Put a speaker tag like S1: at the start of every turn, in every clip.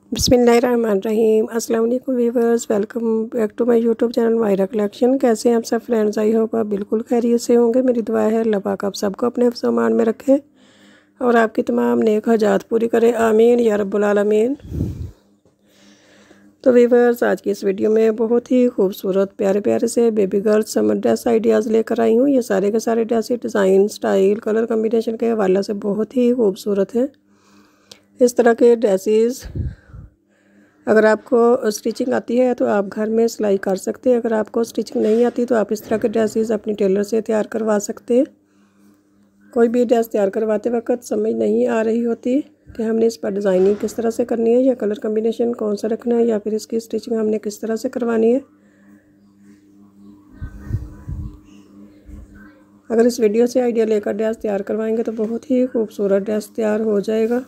S1: बिस्मिल्लाहिर्रहमानिर्रहीम। अस्सलाम वालेकुम viewers, welcome back to my YouTube channel Mayra collection. कैसे हैं आप सब फ्रेंड्स? आई होप आप बिल्कुल खैरियत से होंगे। मेरी दुआ है अल्लाह पाक आप सबको अपने हिफ्ज़ व अमान में रखे और आपकी तमाम नेक हाजात पूरी करे, आमीन या रब्बुल आलमीन। तो व्यूअर्स, आज की इस वीडियो में बहुत ही खूबसूरत प्यारे प्यारे से baby girls summer dress ideas लेकर आई हूँ। ये सारे के सारे dress design, style, colour combination के हवाले से बहुत ही खूबसूरत हैं। इस तरह के ड्रेसेस अगर आपको स्टिचिंग आती है तो आप घर में सिलाई कर सकते हैं। अगर आपको स्टिचिंग नहीं आती तो आप इस तरह के ड्रेसेस अपनी टेलर से तैयार करवा सकते हैं। कोई भी ड्रेस तैयार करवाते वक्त समझ नहीं आ रही होती कि हमने इस पर डिज़ाइनिंग किस तरह से करनी है या कलर कम्बिनेशन कौन सा रखना है या फिर इसकी स्टिचिंग हमने किस तरह से करवानी है। अगर इस वीडियो से आइडिया लेकर ड्रेस तैयार करवाएंगे तो बहुत ही खूबसूरत ड्रेस तैयार हो जाएगा।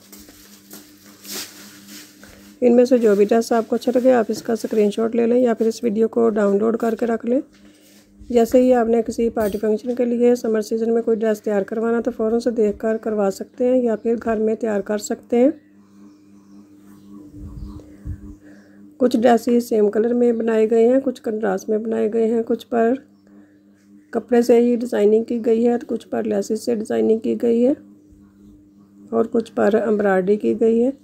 S1: इनमें से जो भी ड्रेस आपको अच्छा लगे आप इसका स्क्रीनशॉट ले लें या फिर इस वीडियो को डाउनलोड करके रख लें। जैसे ही आपने किसी पार्टी फंक्शन के लिए समर सीज़न में कोई ड्रेस तैयार करवाना तो फ़ौरन से देखकर करवा सकते हैं या फिर घर में तैयार कर सकते हैं। कुछ ड्रेसेस सेम कलर में बनाए गए हैं, कुछ कंट्रास्ट में बनाए गए हैं, कुछ पर कपड़े से ही डिज़ाइनिंग की गई है, तो कुछ पर लेसेस से डिज़ाइनिंग की गई है और कुछ पर एम्ब्रॉयडरी की गई है।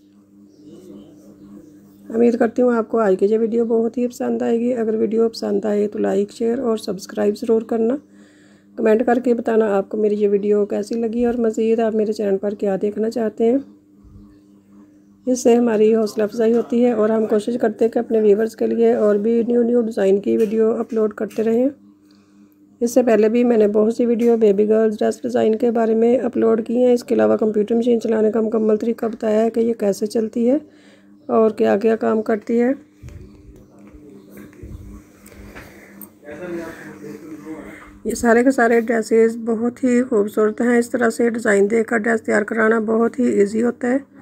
S1: उम्मीद करती हूँ आपको आज की ये वीडियो बहुत ही पसंद आएगी। अगर वीडियो पसंद आए तो लाइक, शेयर और सब्सक्राइब ज़रूर करना। कमेंट करके बताना आपको मेरी ये वीडियो कैसी लगी और मज़ीद आप मेरे चैनल पर क्या देखना चाहते हैं। इससे हमारी हौसला अफजाई होती है और हम कोशिश करते हैं कि अपने व्यूवर्स के लिए और भी न्यू डिज़ाइन की वीडियो अपलोड करते रहें। इससे पहले भी मैंने बहुत सी video baby girls dress design के बारे में अपलोड की हैं। इसके अलावा कंप्यूटर मशीन चलाने का मुकम्मल तरीका बताया है कि ये कैसे चलती है और क्या क्या काम करती है। ये सारे के सारे ड्रेसेस बहुत ही खूबसूरत हैं। इस तरह से डिज़ाइन देकर ड्रेस तैयार कराना बहुत ही इजी होता है।